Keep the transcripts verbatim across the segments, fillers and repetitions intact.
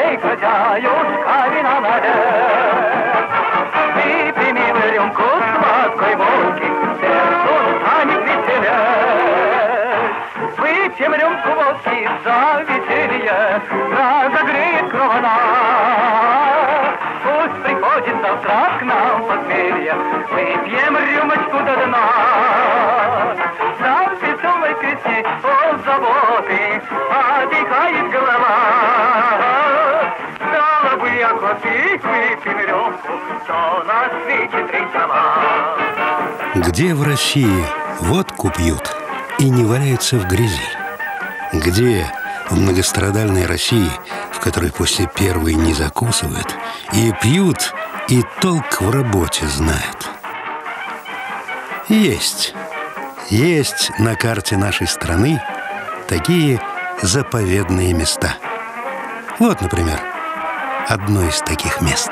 хозяюшка вина налет. Выпьем рюмку сладкой водки, сердцу станет веселее. Выпьем рюмку водки за веселье, разогреет кровь. Пусть приходит завтра к нам похмелье, выпьем рюмочку до дна. За веселой песни от заботы отдыхает голова. Стало бы я кофейку, выпьем рюмку, что на свете три сама. Где в России водку пьют и не валяются в грязи? Где в многострадальной России, в которой после первой не закусывают, и пьют, и толк в работе знают? Есть, есть на карте нашей страны такие заповедные места. Вот, например, одно из таких мест.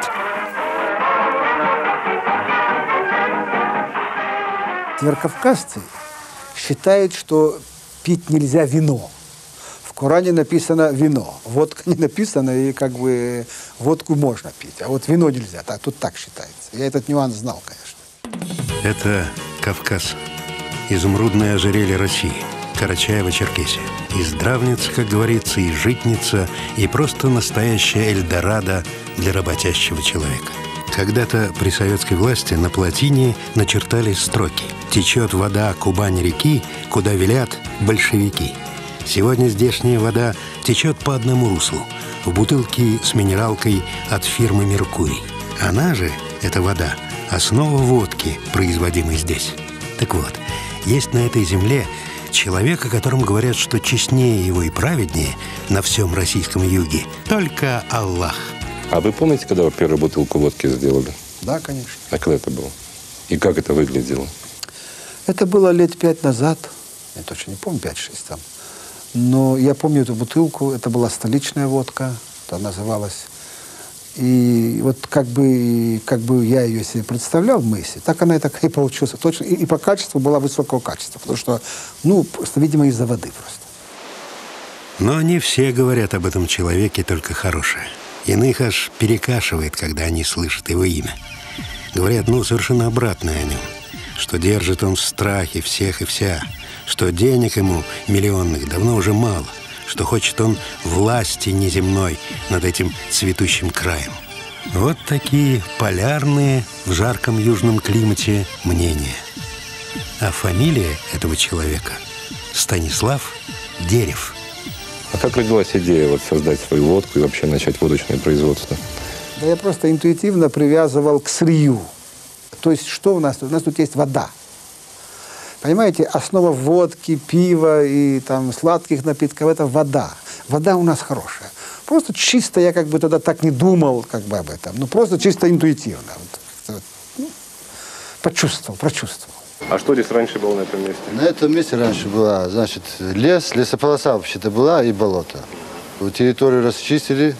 Северокавказцы считают, что пить нельзя вино. В Коране написано вино. Водка не написано, и как бы водку можно пить. А вот вино нельзя. Так, тут так считается. Я этот нюанс знал, конечно. Это Кавказ. Изумрудное ожерелье России. Карачаево-Черкесия. И здравница, как говорится, и житница, и просто настоящая Эльдорадо для работящего человека. Когда-то при советской власти на плотине начертались строки: «Течет вода Кубань-реки, куда велят большевики». Сегодня здешняя вода течет по одному руслу, в бутылке с минералкой от фирмы «Меркурий». Она же, эта вода, основа водки, производимой здесь. Так вот, есть на этой земле человек, о котором говорят, что честнее его и праведнее на всем российском юге только Аллах. А вы помните, когда вы первую бутылку водки сделали? Да, конечно. А когда это было? И как это выглядело? Это было лет пять назад. Я точно не помню, пять-шесть там. Но я помню эту бутылку. Это была столичная водка. Это называлась. И вот как бы, как бы я ее себе представлял в мысли, так она и так и получилась. Точно. И, и по качеству была высокого качества. Потому что, ну, просто, видимо, из-за воды просто. Но не все говорят об этом человеке только хорошее. Иных аж перекашивает, когда они слышат его имя. Говорят, ну, совершенно обратное о нем. Что держит он в страхе всех и вся. Что денег ему миллионных давно уже мало. Что хочет он власти неземной над этим цветущим краем. Вот такие полярные в жарком южном климате мнения. А фамилия этого человека – Станислав Дерев. А как родилась идея вот создать свою водку и вообще начать водочное производство? Да я просто интуитивно привязывал к сырью. То есть что у нас тут? У нас тут есть вода. Понимаете, основа водки, пива и там сладких напитков – это вода. Вода у нас хорошая. Просто чисто я как бы тогда так не думал как бы об этом. Ну просто чисто интуитивно. Вот, ну, почувствовал, прочувствовал. А что здесь раньше было на этом месте? На этом месте раньше была, значит, лес, лесополоса вообще-то была и болото. Территорию расчистили,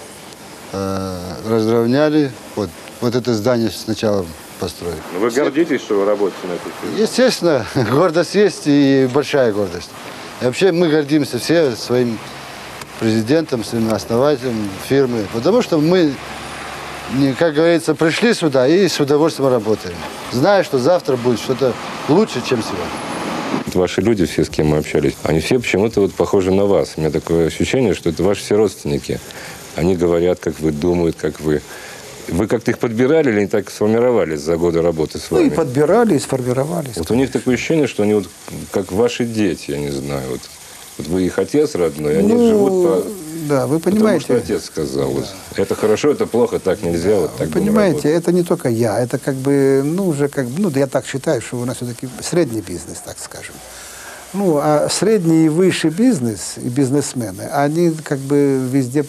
э, разровняли. Вот, вот это здание сначала построили. Но вы гордитесь, что вы работаете на этой фирме? Естественно, гордость есть и большая гордость. И вообще мы гордимся все своим президентом, своим основателем фирмы, потому что мы, как говорится, пришли сюда и с удовольствием работаем. Зная, что завтра будет что-то лучше, чем сегодня. Ваши люди, все, с кем мы общались, они все почему-то вот похожи на вас. У меня такое ощущение, что это ваши все родственники. Они говорят, как вы, думают, как вы. Вы как-то их подбирали или они так сформировались за годы работы с вами? Ну и подбирали, и сформировались. Вот у них такое ощущение, что они вот как ваши дети, я не знаю. Вот, вот вы их отец родной, они ну, живут по... Да, вы понимаете. Потому что отец сказал. Да. Вот, это хорошо, это плохо, так нельзя. Да, вот так вы понимаете, это не только я. Это как бы, ну, уже как бы, ну, я так считаю, что у нас все-таки средний бизнес, так скажем. Ну, а средний и высший бизнес, и бизнесмены, они как бы везде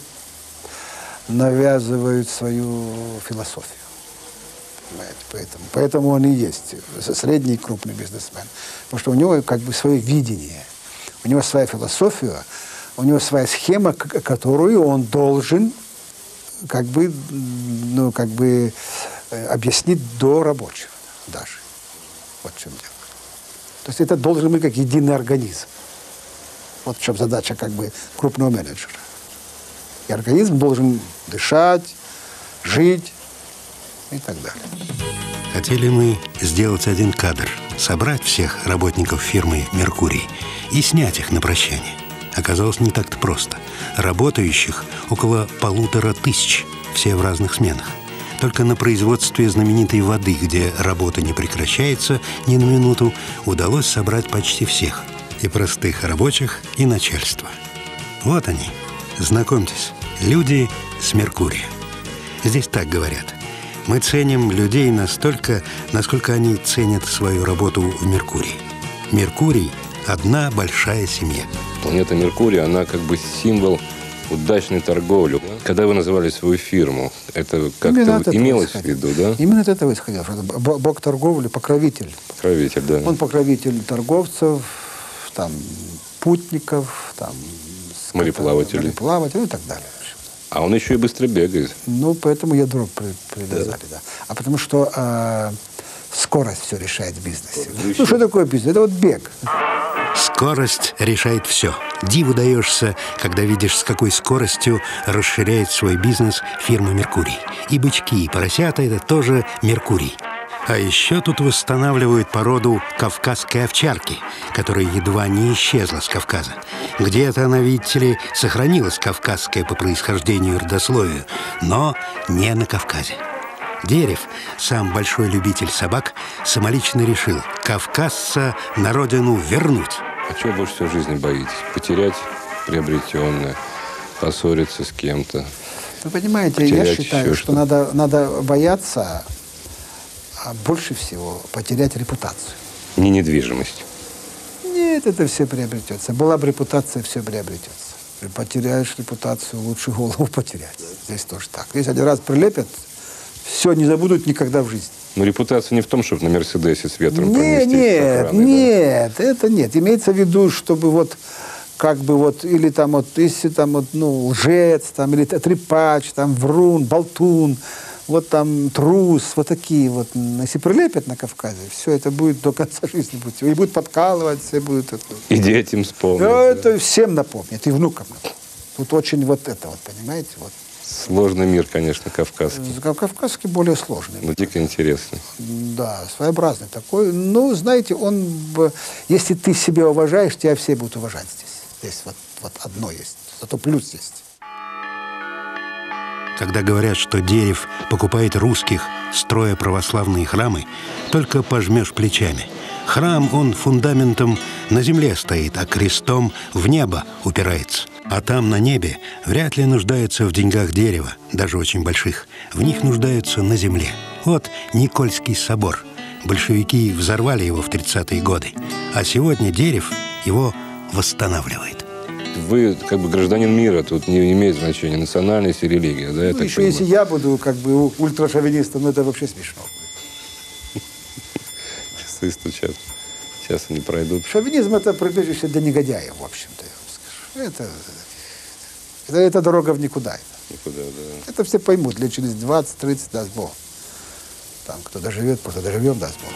навязывают свою философию. Понимаете? Поэтому, поэтому он и есть средний и крупный бизнесмен. Потому что у него как бы свое видение, у него своя философия, у него своя схема, которую он должен как бы, ну, как бы объяснить до рабочего даже. Вот в чем дело. То есть это должен быть как единый организм. Вот в чем задача как бы крупного менеджера. И организм должен дышать, жить и так далее. Хотели мы сделать один кадр, собрать всех работников фирмы «Меркурий» и снять их на прощание. Оказалось, не так-то просто. Работающих около полутора тысяч, все в разных сменах. Только на производстве знаменитой воды, где работа не прекращается ни на минуту, удалось собрать почти всех. И простых рабочих, и начальство. Вот они. Знакомьтесь, люди с Меркурия. Здесь так говорят. Мы ценим людей настолько, насколько они ценят свою работу в Меркурии. Меркурий – одна большая семья. Планета Меркурий, она как бы символ удачной торговли. Когда вы называли свою фирму, это как-то имелось в виду, да? Именно от этого исходило. Бог торговли, покровитель. Покровитель, да. Он покровитель торговцев, там, путников, там, мореплавателей. мореплавателей и так далее. А он еще и быстро бегает. Ну, поэтому ядро при, привязали, да. да. А потому что э, скорость все решает в бизнесе. Ну, ну, что такое бизнес? Это вот бег. Скорость решает все. Диву даешься, когда видишь, с какой скоростью расширяет свой бизнес фирма «Меркурий». И бычки, и поросята – это тоже «Меркурий». А еще тут восстанавливают породу кавказской овчарки, которая едва не исчезла с Кавказа. Где-то она, видите ли, сохранилась кавказская по происхождению и родословию, но не на Кавказе. Дерев, сам большой любитель собак, самолично решил кавказца на родину вернуть. А чего больше всего в жизни боитесь? Потерять приобретенное, поссориться с кем-то? Вы понимаете, я считаю, что надо, надо бояться, а больше всего потерять репутацию. Не недвижимость. Нет, это все приобретется. Была бы репутация, все приобретется. Потеряешь репутацию, лучше голову потерять. Здесь тоже так. Если один раз прилепят, все, не забудут никогда в жизни. Но репутация не в том, чтобы на Мерседесе с ветром нет, пронестись. Нет, охраной, нет, да? это нет. Имеется в виду, чтобы вот как бы вот, или там вот, если там вот, ну, лжец, там, или трепач, там, врун, болтун, вот там трус, вот такие вот. Если прилепят на Кавказе, все это будет до конца жизни. Будет. И будут подкалывать, все будет. И детям вспомнить. Да, да. Это всем напомнит, и внукам напомнит. Тут очень вот это вот, понимаете, вот. Сложный мир, конечно, кавказский. Кавказский более сложный. Но дико интересный. Да, своеобразный такой. Ну, знаете, он, если ты себя уважаешь, тебя все будут уважать здесь. Здесь вот, вот одно есть, зато плюс есть. Когда говорят, что Дерев покупает русских, строя православные храмы, только пожмешь плечами. Храм, он фундаментом на земле стоит, а крестом в небо упирается. А там, на небе, вряд ли нуждаются в деньгах Дерева, даже очень больших. В них нуждаются на земле. Вот Никольский собор. Большевики взорвали его в тридцатые годы. А сегодня Дерев его восстанавливает. Вы как бы гражданин мира, тут не имеет значения национальность и религия, да? Я Ну, так еще понимаю. если я буду как бы ультрашовинистом, ну это вообще смешно. Часы стучат. Сейчас они пройдут. Шовинизм – это прибежище для негодяев, в общем-то, я вам скажу. Это, это, это дорога в никуда. Никуда, да. Это все поймут, лет через двадцать-тридцать, даст Бог. Там, кто доживет, просто доживем, даст Бог.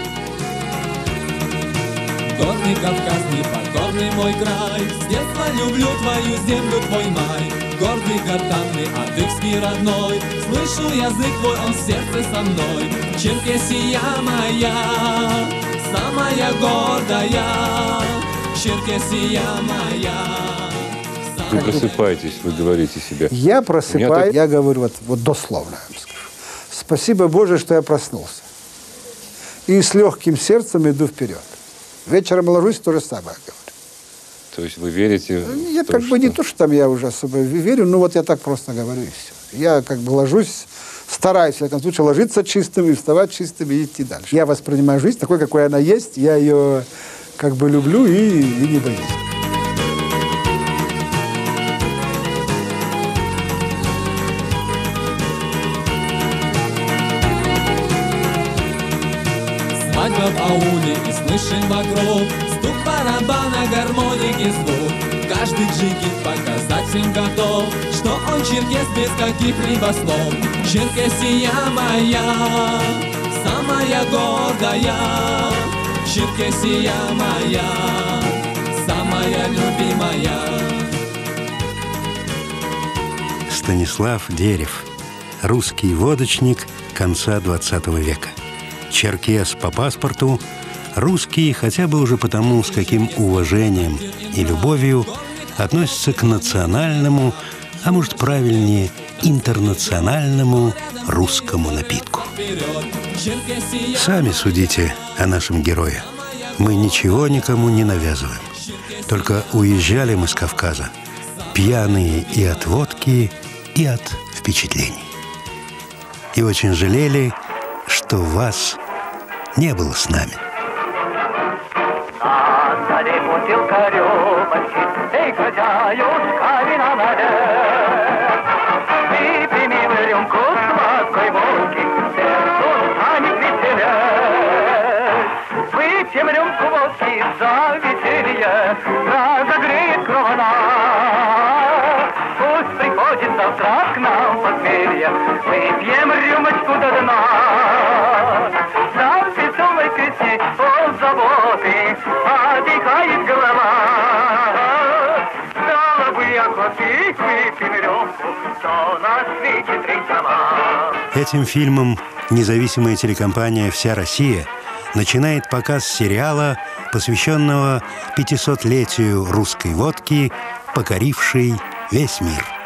Горный Кавказ, непокорный мой край, с детства люблю твою землю, твой май. Гордый, гортанный, адыгский родной, слышу язык твой, он в сердце со мной. Черкесия моя, самая гордая, Черкесия моя. Вы просыпаетесь, вы говорите себе. Я просыпаюсь, так... я говорю вот, вот дословно, я вам скажу. Спасибо, Боже, что я проснулся. И с легким сердцем иду вперед. Вечером ложусь, то же самое говорю. То есть вы верите? Я то, как что... бы не то, что там я уже особо верю, но вот я так просто говорю и все. Я как бы ложусь, стараюсь, в этом случае, ложиться чистым и вставать чистым и идти дальше. Я воспринимаю жизнь такой, какой она есть, я ее как бы люблю и, и не боюсь. Свадьба в ауле и слышен вокруг стук барабана, гармоники звук. Каждый джигит показать всем готов, что он черкес без каких-либо слов. Черкесия моя, самая гордая, Черкесия моя, самая любимая. Станислав Дерев, русский водочник конца двадцатого века. Черкес по паспорту, русский хотя бы уже потому, с каким уважением и любовью относится к национальному, а может правильнее, интернациональному русскому напитку. Сами судите о нашем герое. Мы ничего никому не навязываем. Только уезжали мы с Кавказа пьяные и от водки, и от впечатлений. И очень жалели, что вас не было с нами. Стали бутылка рюмочки, эй, хозяюшка, вина налей. Выпей, милый, рюмку сладкой водки, сердцу станет веселей. Выпьем рюмку водки за веселье, разогреет кровь она. Пусть приходит завтра к нам похмелье, выпьем рюмочку до дна. За веселой песней от заботы отдыхает голова. Стало бы охоты, выпьем рюмку, что на свете три дома. Этим фильмом независимая телекомпания «Вся Россия» начинает показ сериала, посвященного пятисотлетию русской водки, покорившей весь мир.